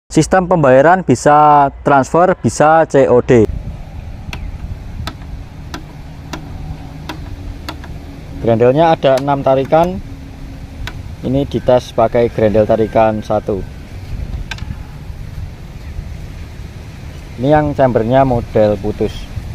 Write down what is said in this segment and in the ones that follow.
Sistem pembayaran bisa transfer, bisa COD. Grendelnya ada 6 tarikan. Ini dites pakai grendel tarikan 1. Ini yang chambernya model putus.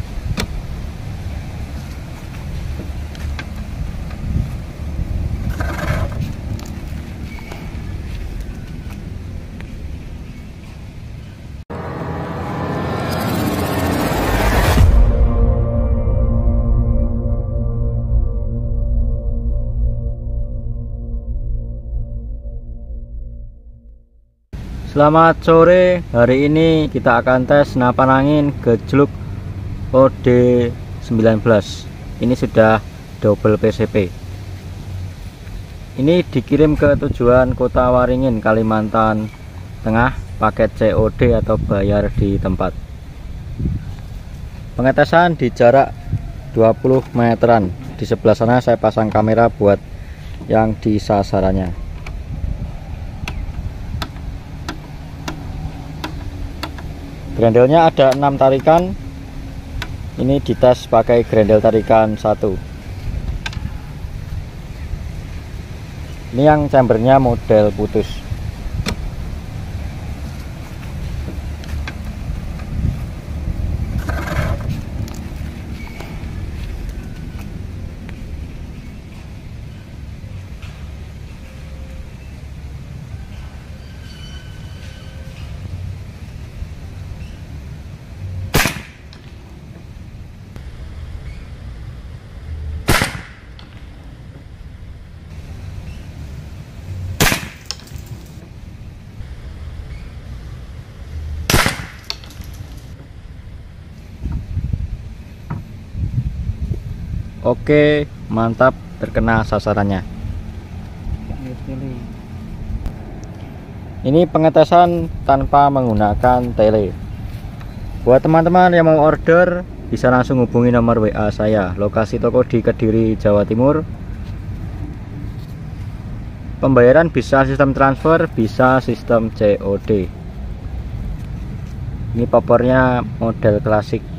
Selamat sore, hari ini kita akan tes senapan angin gejluk OD19. Ini sudah double PCP. Ini dikirim ke tujuan Kota Waringin, Kalimantan Tengah, paket COD atau bayar di tempat. Pengetesan di jarak 20 meteran. Di sebelah sana saya pasang kamera buat yang di sasarannya. Grendelnya ada 6 tarikan. Ini dites pakai grendel tarikan 1. Ini yang chambernya model putus. Oke, mantap, terkena sasarannya. Ini pengetesan tanpa menggunakan tele. Buat teman-teman yang mau order, bisa langsung hubungi nomor WA saya. Lokasi toko di Kediri, Jawa Timur. Pembayaran bisa sistem transfer, bisa sistem COD. Ini popornya model klasik.